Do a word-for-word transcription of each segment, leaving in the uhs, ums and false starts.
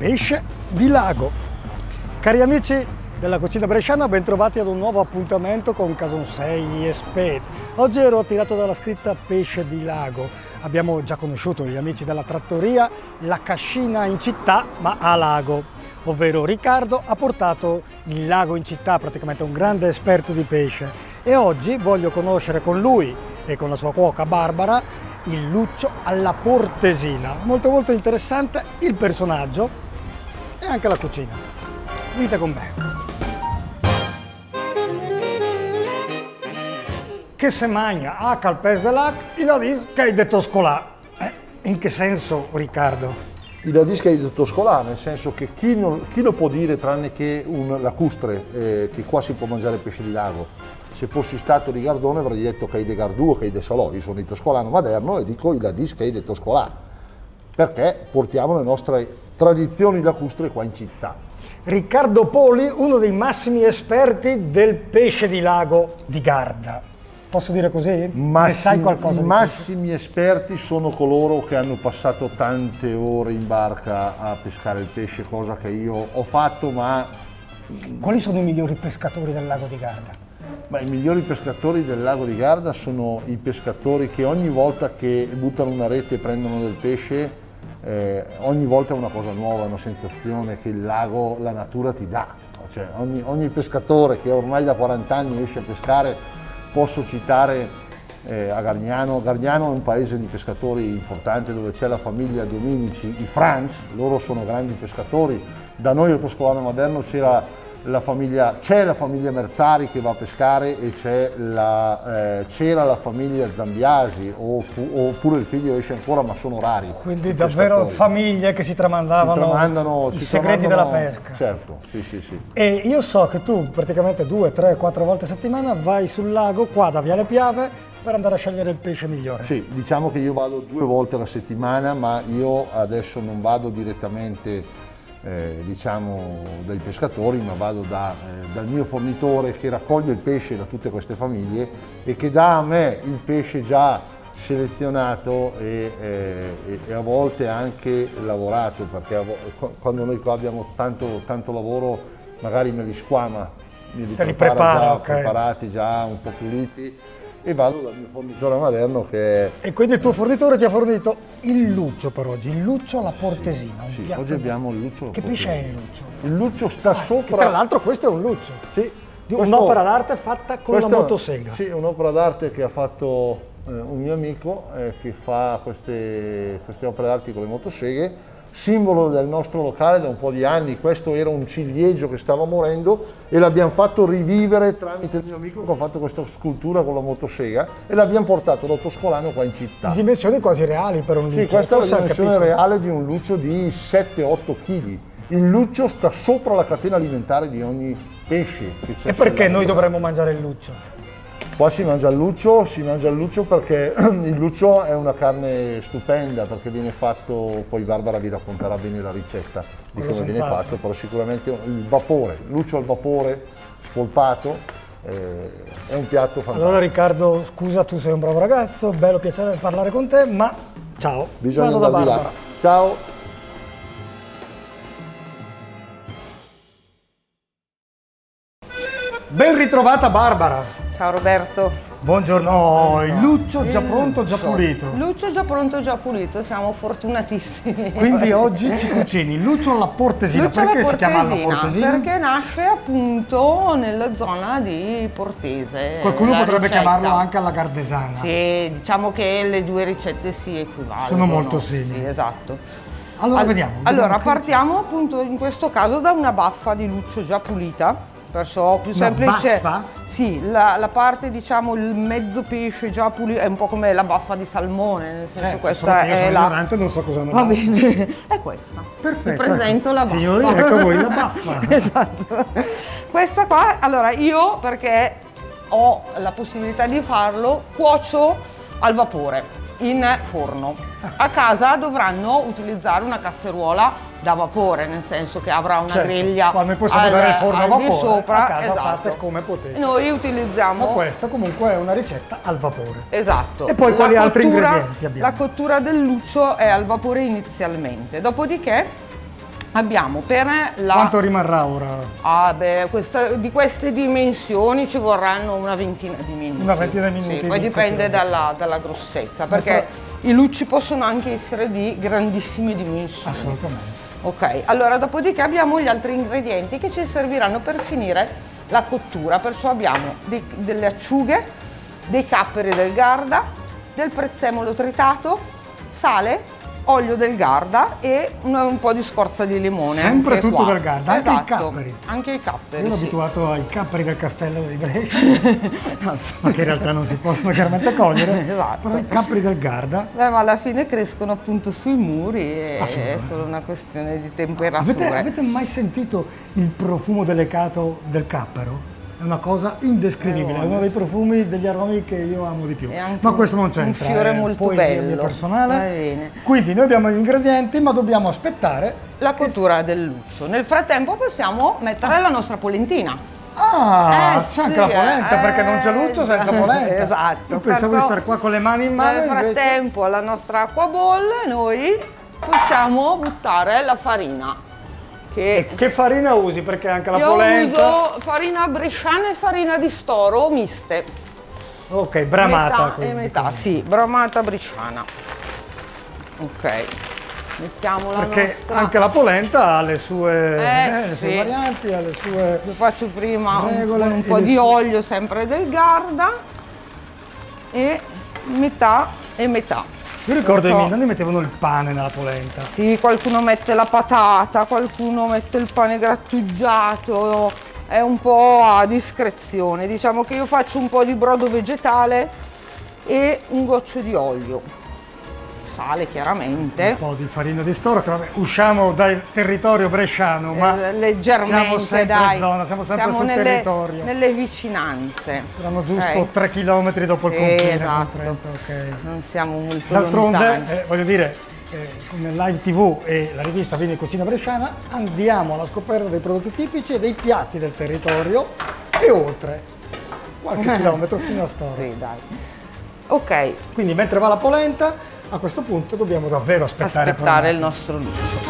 pesce di lago. Cari amici della cucina bresciana, ben trovati ad un nuovo appuntamento con Casonsei Esperti. Oggi ero attirato dalla scritta pesce di lago. Abbiamo già conosciuto gli amici della trattoria La Cascina in città ma a lago, ovvero Riccardo ha portato il lago in città, praticamente un grande esperto di pesce, e oggi voglio conoscere con lui e con la sua cuoca Barbara il luccio alla portesina. Molto molto interessante il personaggio e anche la cucina. Venite con me. Che se magna a calpes de lac, il adis che hai detto scolà. Eh, in che senso, Riccardo? Il dadis che hai detto scolà, nel senso che chi, non, chi lo può dire tranne che un lacustre, eh, che qua si può mangiare pesce di lago. Se fossi stato di Gardone avrei detto che hai de Gardù o che hai de Salò. Io sono di Toscolano Maderno e dico il dadis che hai detto scolà, perché portiamo le nostre tradizioni lacustre qua in città. Riccardo Poli, uno dei massimi esperti del pesce di lago di Garda. Posso dire così? Massimi, ne sai qualcosa? I massimi esperti sono coloro che hanno passato tante ore in barca a pescare il pesce, cosa che io ho fatto, ma... Quali sono i migliori pescatori del lago di Garda? Ma i migliori pescatori del lago di Garda sono i pescatori che ogni volta che buttano una rete e prendono del pesce, eh, ogni volta è una cosa nuova, una sensazione che il lago, la natura ti dà. Cioè, ogni, ogni pescatore che ormai da quaranta anni esce a pescare, posso citare eh, a Gargnano. Gargnano è un paese di pescatori importante dove c'è la famiglia Dominici, i Franz, loro sono grandi pescatori. Da noi a Toscolano Maderno c'era la famiglia, c'è la famiglia Merzari che va a pescare e c'è la, eh, c'era la famiglia Zambiasi, o fu, oppure il figlio esce ancora, ma sono rari. Quindi davvero pescatori. Famiglie che si tramandavano si tramandano, i si segreti della pesca. Certo, sì, sì, sì. E io so che tu praticamente due, tre, quattro volte a settimana vai sul lago qua da Viale Piave per andare a scegliere il pesce migliore. Sì, diciamo che io vado due volte alla settimana, ma io adesso non vado direttamente Eh, diciamo dai pescatori, ma vado da, eh, dal mio fornitore che raccoglie il pesce da tutte queste famiglie e che dà a me il pesce già selezionato e, eh, e a volte anche lavorato, perché vo quando noi qua abbiamo tanto, tanto lavoro magari me li squama, me li, Te li prepara prepara, già, okay. preparati già un po' puliti, e vado dal mio fornitore Maderno che... E quindi il tuo fornitore ti ha fornito il luccio per oggi, il luccio alla portesina. Sì, un sì, oggi abbiamo il luccio alla Che portesina. pesce è il luccio? Il luccio sta ah, sopra... Tra l'altro questo è un luccio. Sì. Un'opera d'arte fatta con questo, la motosega. Sì, un'opera d'arte che ha fatto eh, un mio amico eh, che fa queste, queste opere d'arte con le motoseghe, simbolo del nostro locale da un po' di anni. Questo era un ciliegio che stava morendo e l'abbiamo fatto rivivere tramite il mio amico che ha fatto questa scultura con la motosega e l'abbiamo portato da Toscolano qua in città. Dimensioni quasi reali per un luccio. Sì, questa è la dimensione reale di un luccio di sette otto chili. Il luccio sta sopra la catena alimentare di ogni pesce che c'è. E perché noi dovremmo mangiare il luccio? Qua si mangia il luccio, si mangia il luccio perché il luccio è una carne stupenda, perché viene fatto, poi Barbara vi racconterà bene la ricetta di come viene fatto, però sicuramente il vapore, il luccio al vapore spolpato, eh, è un piatto fantastico. Allora Riccardo, scusa, tu sei un bravo ragazzo, bello piacere parlare con te, ma ciao. Bisogna Vado andare da di là. Ciao. Ben ritrovata Barbara. Ciao Roberto. Buongiorno, oh, il luccio già pronto, già pulito. Luccio già pronto, già pulito, siamo fortunatissimi. Quindi oggi ci cucini il luccio alla portesina. Luccio perché alla si chiama alla portesina? Perché nasce appunto nella zona di Portese. Qualcuno potrebbe ricetta. chiamarlo anche alla gardesana. Sì, diciamo che le due ricette si equivalgono. Sono molto simili. Sì, esatto. Allora All vediamo. Allora vediamo partiamo appunto in questo caso da una baffa di luccio già pulita. Perciò più una semplice. Baffa? Sì, la, la parte, diciamo, il mezzo pesce già pulito è un po' come la baffa di salmone, nel senso eh, questa io è sono la... ignorante, non so cosa ne Va bene, è questa. Perfetto. Vi presento ecco. la baffa. Signori, ecco voi la baffa. Esatto. Questa qua, allora io perché ho la possibilità di farlo, cuocio al vapore in forno. A casa dovranno utilizzare una casseruola da vapore, nel senso che avrà una certo, griglia qua noi possiamo al, usare il forno a vapore, di sopra, a casa esatto. fate come potete. Noi utilizziamo... Ma questa comunque è una ricetta al vapore. Esatto. E poi La quali altri cottura, ingredienti abbiamo? La cottura del luccio è al vapore inizialmente, dopodiché abbiamo per la... Quanto rimarrà ora? Ah beh, questa, di queste dimensioni ci vorranno una ventina di minuti. Una ventina di minuti. Sì, poi dipende dalla, dalla grossezza, perché i lucci possono anche essere di grandissime dimensioni. Assolutamente. Ok, allora dopodiché abbiamo gli altri ingredienti che ci serviranno per finire la cottura, perciò abbiamo dei, delle acciughe, dei capperi del Garda, del prezzemolo tritato, sale, olio del Garda e un, un po' di scorza di limone. Sempre tutto qua. del Garda, anche esatto, i capperi. Anche i capperi. Io ero sì. abituato ai capperi del castello di Brescia, ma che in realtà non si possono chiaramente cogliere, Esatto. però i capperi del Garda. Beh, ma alla fine crescono appunto sui muri e è solo una questione di temperature. Avete, avete mai sentito il profumo delicato del cappero? È una cosa indescrivibile, è uno dei profumi degli aromi che io amo di più. Ma questo non c'entra, un fiore è molto poesia bello. mia personale. Va bene. Quindi noi abbiamo gli ingredienti, ma dobbiamo aspettare la cottura del luccio. Nel frattempo possiamo mettere la nostra polentina. Ah, Eh, c'è anche sì, la polenta, eh, perché non c'è luccio senza polenta. Esatto. Io pensavo di Perciò, stare qua con le mani in mano. Nel frattempo alla nostra acqua bolle noi possiamo buttare la farina. Che, E che farina usi? Perché anche la io polenta... uso farina bresciana e farina di storo miste. Ok, bramata. Metà quindi. e metà, sì, bramata bresciana. Ok, mettiamo la Perché nostra... anche la polenta ha le sue, Eh, eh, le sue sì. varianti, ha le sue... Io faccio prima un, regole po', un e po' le di sue- olio sempre del Garda e metà e metà. Io ricordo i Perciò- miei nonni mettevano il pane nella polenta. Sì, qualcuno mette la patata, qualcuno mette il pane grattugiato, è un po' a discrezione. Diciamo che io faccio un po' di brodo vegetale e un goccio di olio. Sale chiaramente. Un po' di farina di storo, che vabbè, usciamo dal territorio bresciano, ma Eh, leggermente, siamo sempre dai. in zona, siamo sempre sul nelle, territorio. nelle vicinanze. Saranno giusto Ok? tre chilometri dopo il Sì, confine. esatto. con Trento, ok. Non siamo molto D'altronde, lontani. eh, voglio dire, eh, con il live tivù e la rivista Vini e Cucina Bresciana andiamo alla scoperta dei prodotti tipici e dei piatti del territorio e oltre, qualche chilometro fino a Storo. Sì, dai. Ok, Quindi mentre va la polenta, a questo punto dobbiamo davvero aspettare. aspettare per il nostro luccio.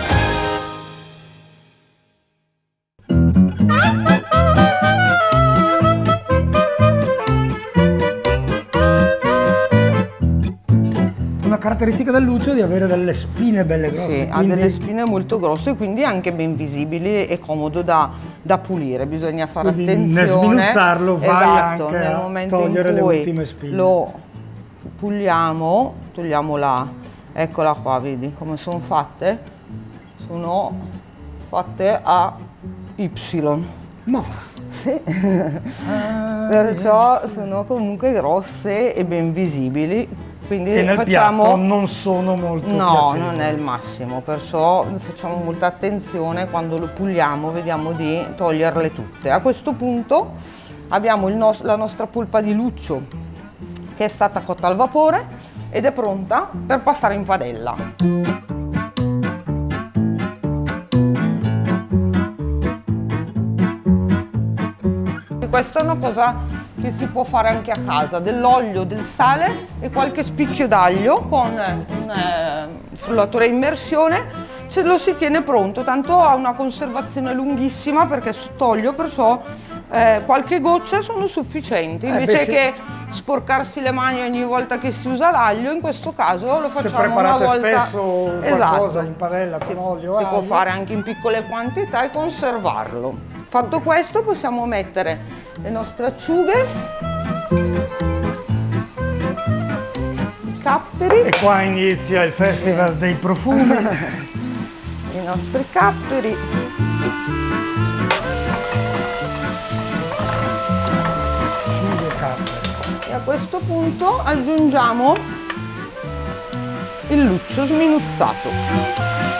Una caratteristica del luccio è di avere delle spine belle grosse. Sì, ha quindi... delle spine molto grosse e quindi anche ben visibili e comodo da, da pulire. Bisogna fare Quindi attenzione. nel sminuzzarlo vai esatto, anche nel a momento togliere in le cui ultime spine. lo puliamo, togliamo la, eccola qua, vedi come sono fatte? Sono fatte a Y. Ma va. Sì. Ah, Perciò sono comunque grosse e ben visibili. Quindi e nel facciamo... piatto non sono molto No, piacevoli. non è il massimo, perciò facciamo molta attenzione quando lo puliamo, vediamo di toglierle tutte. A questo punto abbiamo il nos- la nostra polpa di luccio che è stata cotta al vapore ed è pronta per passare in padella. Questa è una cosa che si può fare anche a casa, dell'olio, del sale e qualche spicchio d'aglio con un eh, frullatore a immersione, ce lo si tiene pronto, tanto ha una conservazione lunghissima perché è sott'olio, perciò eh, qualche goccia sono sufficienti, invece Eh, beh, sì. che sporcarsi le mani ogni volta che si usa l'aglio, in questo caso lo Se facciamo una preparate volta. spesso qualcosa in padella con olio, Si può aglio. fare anche in piccole quantità e conservarlo. Fatto questo possiamo mettere le nostre acciughe, i capperi, E qua inizia il festival dei profumi. i nostri capperi, Acciughe e capperi. e a questo punto aggiungiamo il luccio sminuzzato.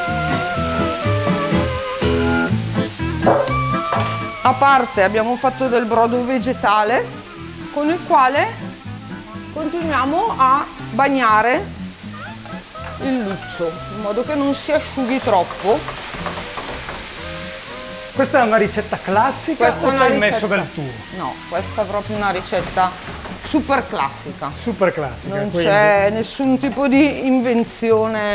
A parte abbiamo fatto del brodo vegetale con il quale continuiamo a bagnare il luccio in modo che non si asciughi troppo. Questa è una ricetta classica Questa o è una c'è il ricetta- messo del tuo? No, questa è proprio una ricetta super classica. Super classica. Non quindi. c'è nessun tipo di invenzione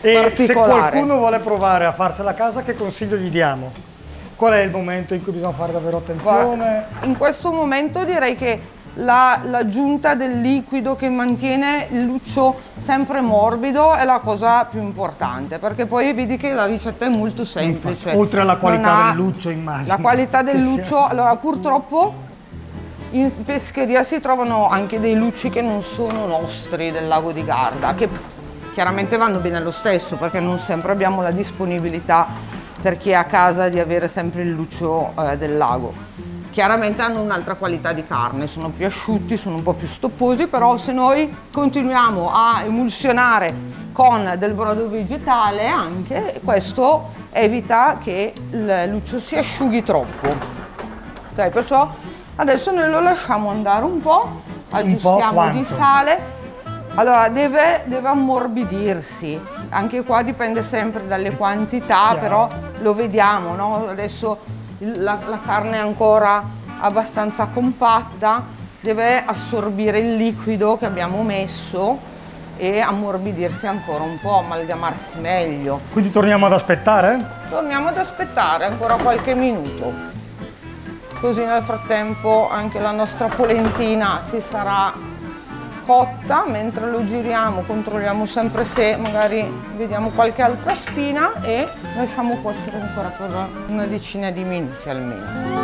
E particolare. se qualcuno vuole provare a farsela a casa, che consiglio gli diamo? Qual è il momento in cui bisogna fare davvero attenzione? Guarda, in questo momento direi che l'aggiunta la, del liquido che mantiene il luccio sempre morbido è la cosa più importante, perché poi vedi che la ricetta è molto semplice. Infatti, oltre alla qualità ha, del luccio, immagino. La qualità del luccio, allora purtroppo in pescheria si trovano anche dei lucci che non sono nostri del lago di Garda, che chiaramente vanno bene lo stesso, perché non sempre abbiamo la disponibilità per chi è a casa di avere sempre il luccio eh, del lago. Chiaramente hanno un'altra qualità di carne, sono più asciutti, sono un po' più stopposi, però se noi continuiamo a emulsionare con del brodo vegetale anche, questo evita che il luccio si asciughi troppo. Okay, perciò adesso noi lo lasciamo andare un po', aggiustiamo un po' di sale. Allora deve, deve ammorbidirsi, anche qua dipende sempre dalle quantità, Chiaro. però lo vediamo, no? Adesso la, la carne è ancora abbastanza compatta, deve assorbire il liquido che abbiamo messo e ammorbidirsi ancora un po', amalgamarsi meglio. Quindi torniamo ad aspettare? Torniamo ad aspettare ancora qualche minuto, così nel frattempo anche la nostra polentina si sarà cotta. Mentre lo giriamo controlliamo sempre se magari vediamo qualche altra spina e lasciamo cuocere ancora per una decina di minuti almeno.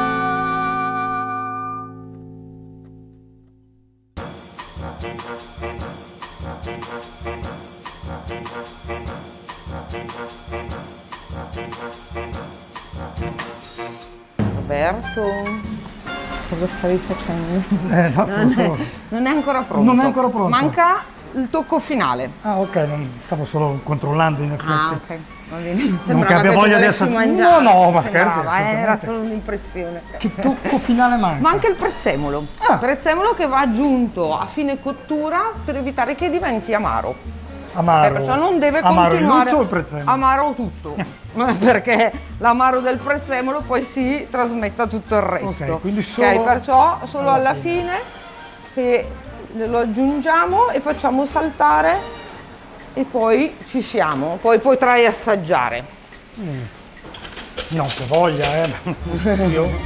Roberto, cosa stavi facendo? Eh, no, stavo non, solo... è, non è ancora pronto. Non è ancora pronto. Manca il tocco finale. Ah, ok, non, stavo solo controllando in effetti. Ah, ok. Va bene. Non Sembrava che abbia tu voglia di volessi essere... mangiare. No, no, ma scherzi, Sembrava, eh, era assolutamente. solo un'impressione. Che tocco finale manca? Manca il prezzemolo. Ah. Prezzemolo che va aggiunto a fine cottura per evitare che diventi amaro. Amaro. Eh, perciò non deve Amaro il continuare. luccio o il prezzemolo? Amaro tutto. Perché l'amaro del prezzemolo poi si trasmetta tutto il resto. Ok, quindi solo Ok, perciò solo alla alla fine. fine che lo aggiungiamo e facciamo saltare e poi ci siamo. Poi potrai assaggiare. Mm. No, che voglia, eh. Io...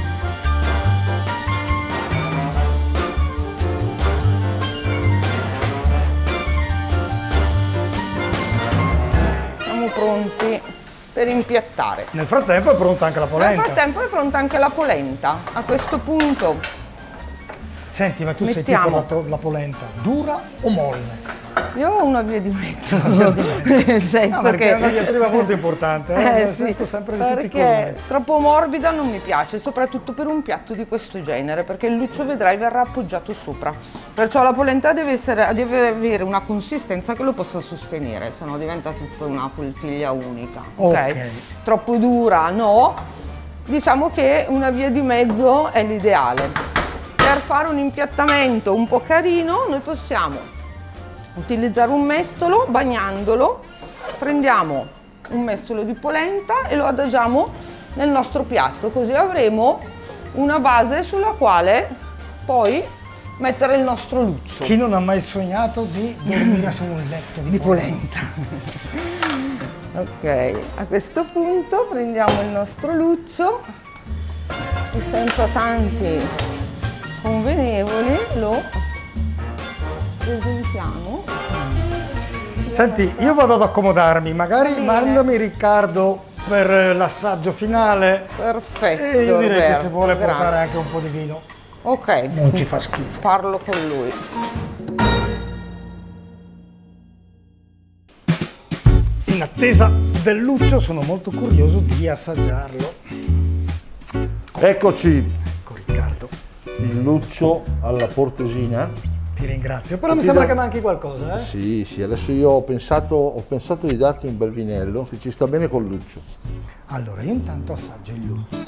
Pronti per impiattare. Nel frattempo è pronta anche la polenta. Nel frattempo è pronta anche la polenta. A questo punto senti, ma tu mettiamo. sei tipo la, to- la polenta dura o molle? Io ho una via di mezzo, nel senso No, perché che è una diatriba molto importante, eh? Eh, Ne sì, sento sempre di tutti i perché colori. troppo morbida non mi piace, soprattutto per un piatto di questo genere, perché il luccio vedrai verrà appoggiato sopra. Perciò la polenta deve, essere, deve avere una consistenza che lo possa sostenere, se no diventa tutta una poltiglia unica. Okay? Ok. Troppo dura no, diciamo che una via di mezzo è l'ideale. Per fare un impiattamento un po' carino noi possiamo utilizzare un mestolo, bagnandolo, prendiamo un mestolo di polenta e lo adagiamo nel nostro piatto, così avremo una base sulla quale poi mettere il nostro luccio. Chi non ha mai sognato di dormire su un letto di, Di polenta. Ok, a questo punto prendiamo il nostro luccio e senza tanti convenevoli lo presentiamo. Senti, io vado ad accomodarmi, magari Bene. mandami Riccardo per l'assaggio finale. Perfetto. E io direi Roberto, che se vuole grazie. portare anche un po' di vino. Ok. Non ci fa schifo. Parlo con lui. In attesa del luccio sono molto curioso di assaggiarlo. Eccoci, Ecco Riccardo, il luccio alla portesina. ti ringrazio. Però mi Ti sembra do- che manchi qualcosa, eh? Sì, sì, adesso io ho pensato, ho pensato di darti un bel vinello che ci sta bene col luccio. Allora, io intanto assaggio il luccio.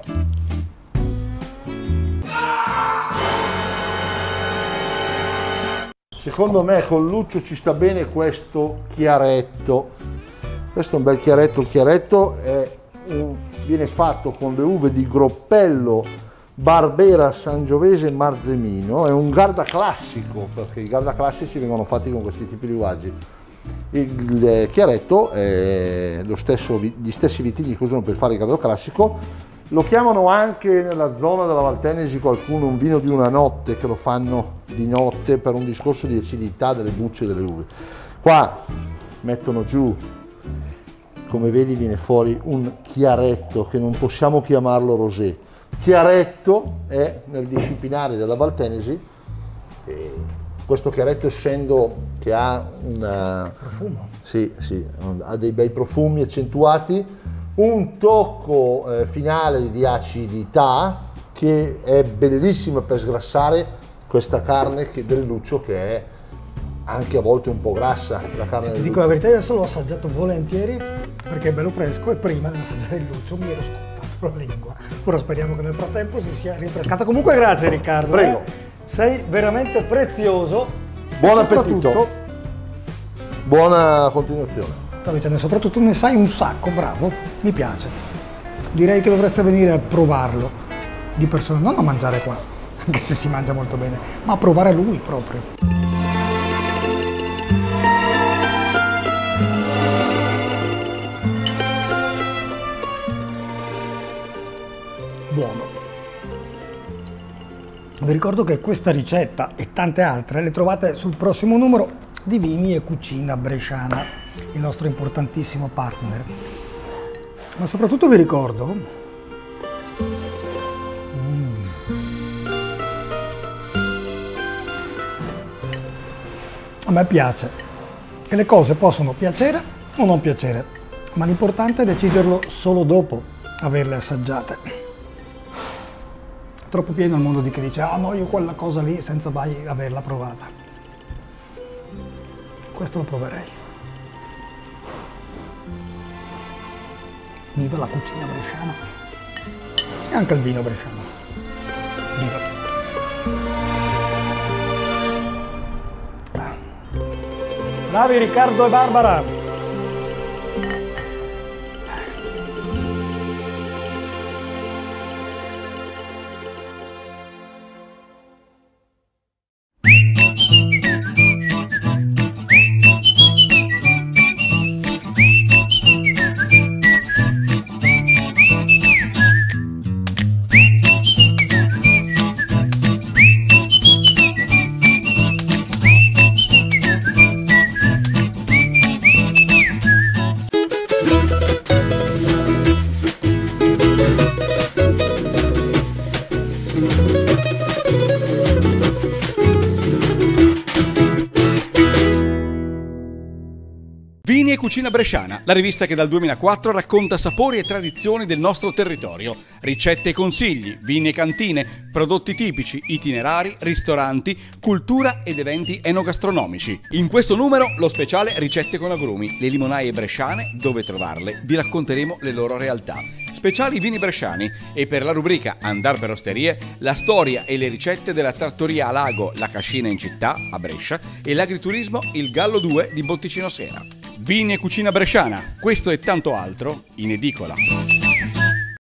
Secondo me col luccio ci sta bene questo chiaretto. Questo è un bel chiaretto, il chiaretto è un- viene fatto con le uve di Groppello, Barbera, Sangiovese e Marzemino. È un Garda classico, perché i Garda classici vengono fatti con questi tipi di uvaggi. Il chiaretto è lo stesso, gli stessi vitigni che usano per fare il grado classico, lo chiamano anche nella zona della Valtenesi qualcuno un vino di una notte, che lo fanno di notte per un discorso di acidità delle bucce delle uve. Qua mettono giù, come vedi viene fuori un chiaretto che non possiamo chiamarlo rosé. Chiaretto è nel disciplinare della Valtenesi, e questo chiaretto, essendo che ha una, profumo. Sì, sì, ha dei bei profumi accentuati, un tocco eh, finale di acidità che è bellissimo per sgrassare questa carne che, del luccio, che è anche a volte un po' grassa. La carne Se del ti dico luccio. la verità, io adesso l'ho assaggiato volentieri perché è bello fresco e prima di assaggiare il luccio mi ero scottato la lingua. Ora speriamo che nel frattempo si sia rinfrescata. Comunque grazie Riccardo. Prego. Eh? Sei veramente prezioso. Buon E appetito. soprattutto, Buona continuazione. stavo dicendo, soprattutto ne sai un sacco, bravo, mi piace. Direi che dovreste venire a provarlo di persona, non a mangiare qua, anche se si mangia molto bene, ma a provare lui proprio. Buono. Vi ricordo che questa ricetta e tante altre le trovate sul prossimo numero di Vini e Cucina Bresciana, il nostro importantissimo partner. Ma soprattutto vi ricordo mm, a me piace che le cose possono piacere o non piacere, ma l'importante è deciderlo solo dopo averle assaggiate. Troppo pieno il mondo di chi dice ah no, io quella cosa lì senza mai averla provata. Questo lo proverei. Viva la cucina bresciana e anche il vino bresciano. Viva tutto. Bravi Riccardo e Barbara. Vini e Cucina Bresciana, la rivista che dal duemilaquattro racconta sapori e tradizioni del nostro territorio, ricette e consigli, vini e cantine, prodotti tipici, itinerari, ristoranti, cultura ed eventi enogastronomici. In questo numero lo speciale Ricette con agrumi, le limonaie bresciane, dove trovarle, vi racconteremo le loro realtà. Speciali vini bresciani e per la rubrica Andar per Osterie, la storia e le ricette della trattoria a lago La Cascina in città, a Brescia, e l'agriturismo Il Gallo due di Botticino Sera. Vini e Cucina Bresciana, questo e tanto altro in edicola.